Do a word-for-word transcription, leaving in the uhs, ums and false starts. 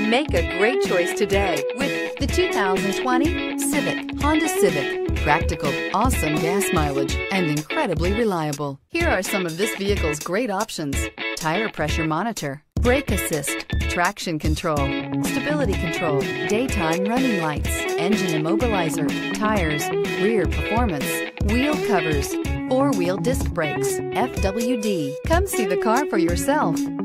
Make a great choice today with the two thousand twenty Civic, Honda Civic. Practical, awesome gas mileage, and incredibly reliable. Here are some of this vehicle's great options: tire pressure monitor, brake assist, traction control, stability control, daytime running lights, engine immobilizer, tires, rear performance, wheel covers, four-wheel disc brakes, F W D. Come see the car for yourself.